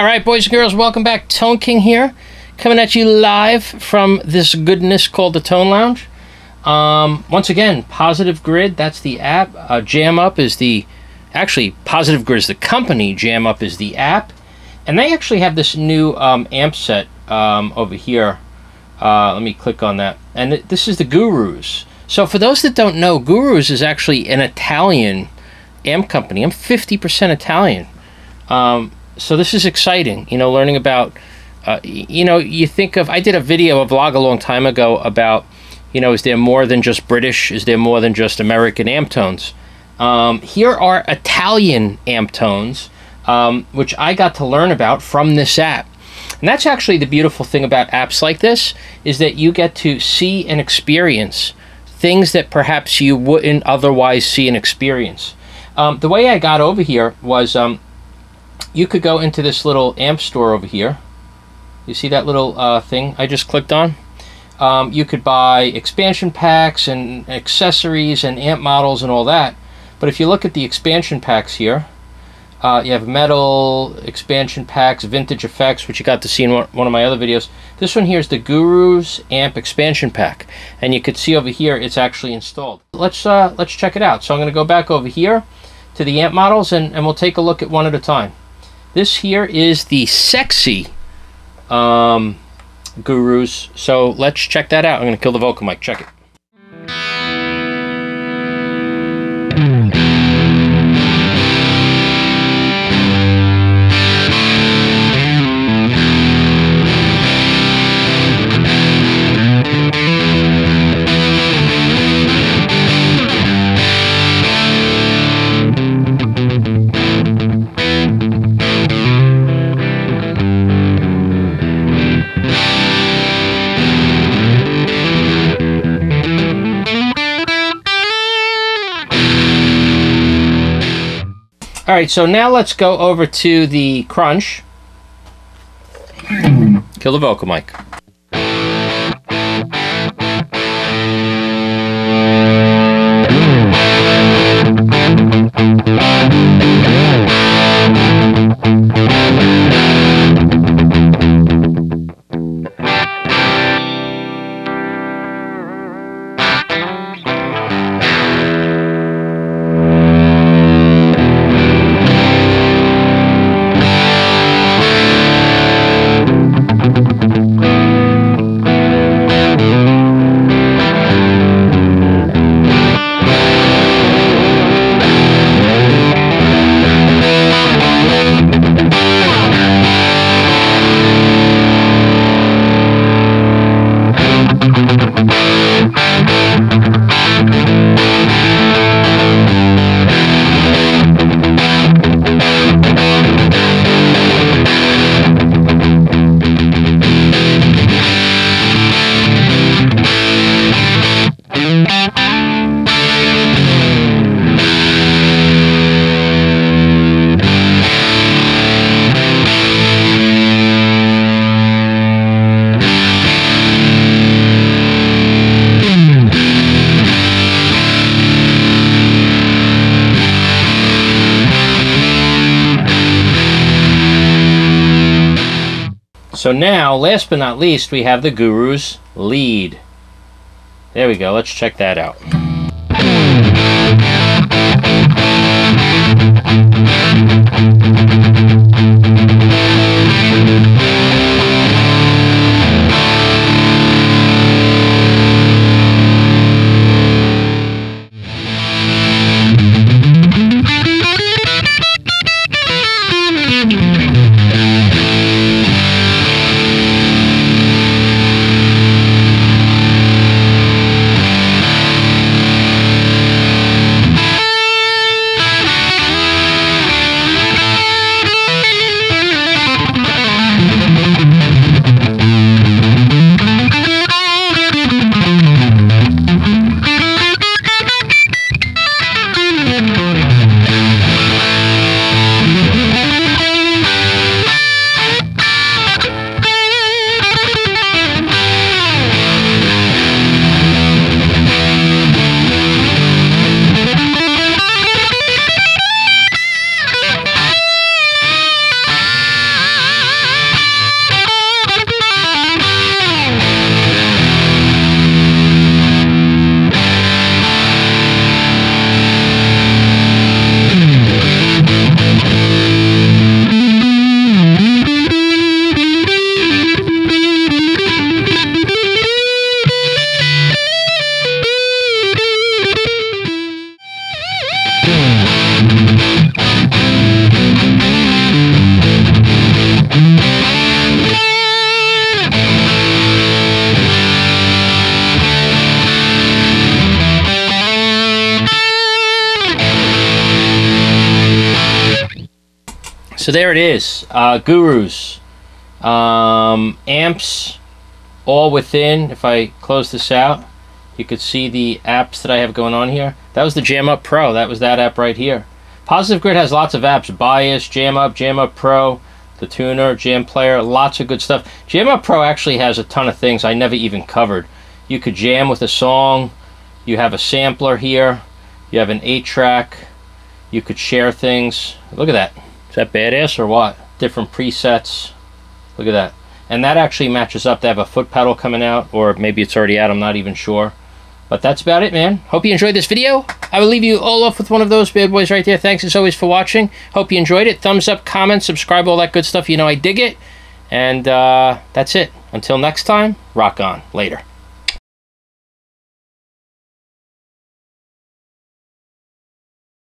right, boys and girls, welcome back. Tone King here, coming at you live from this goodness called the Tone Lounge. Once again, Positive Grid, that's the app. Jam Up is the... Actually, Positive Grid is the company. Jam Up is the app. And they actually have this new amp set over here. Let me click on that. And this is the Gurus. So for those that don't know, Gurus is actually an Italian amp company. I'm 50% Italian. So this is exciting, you know, learning about, you know, you think of, I did a vlog a long time ago about, you know, is there more than just British? Is there more than just American amp tones? Here are Italian amp tones, which I got to learn about from this app. And that's actually the beautiful thing about apps like this, is that you get to see and experience things that perhaps you wouldn't otherwise see and experience. The way I got over here was, you could go into this little amp store over here. You see that little thing I just clicked on? You could buy expansion packs and accessories and amp models and all that. But if you look at the expansion packs here, you have metal expansion packs, vintage effects, which you got to see in one of my other videos. This one here is the Gurus Amp Expansion Pack, and you could see over here it's actually installed. Let's check it out. So I'm going to go back over here to the amp models, and we'll take a look at one at a time. This here is the Sexy Gurus, so let's check that out. I'm going to kill the vocal mic. Check it. All right, so now let's go over to the Crunch. Kill the vocal mic. So now, last but not least, we have the Gurus Lead. There we go. Let's check that out. So there it is. Gurus. Amps all within. If I close this out, you could see the apps that I have going on here. That was the Jam Up Pro. That was that app right here. Positive Grid has lots of apps. Bias, Jam Up Pro, the tuner, Jam Player, lots of good stuff. Jam Up Pro actually has a ton of things I never even covered. You could jam with a song. You have a sampler here. You have an 8-track. You could share things. Look at that. Is that badass or what? Different presets. Look at that. And that actually matches up. They have a foot pedal coming out, or maybe it's already out, I'm not even sure. But that's about it, man. Hope you enjoyed this video. I will leave you all off with one of those bad boys right there. Thanks as always for watching. Hope you enjoyed it. Thumbs up, comment, subscribe, all that good stuff. You know I dig it. And that's it. Until next time, rock on. Later.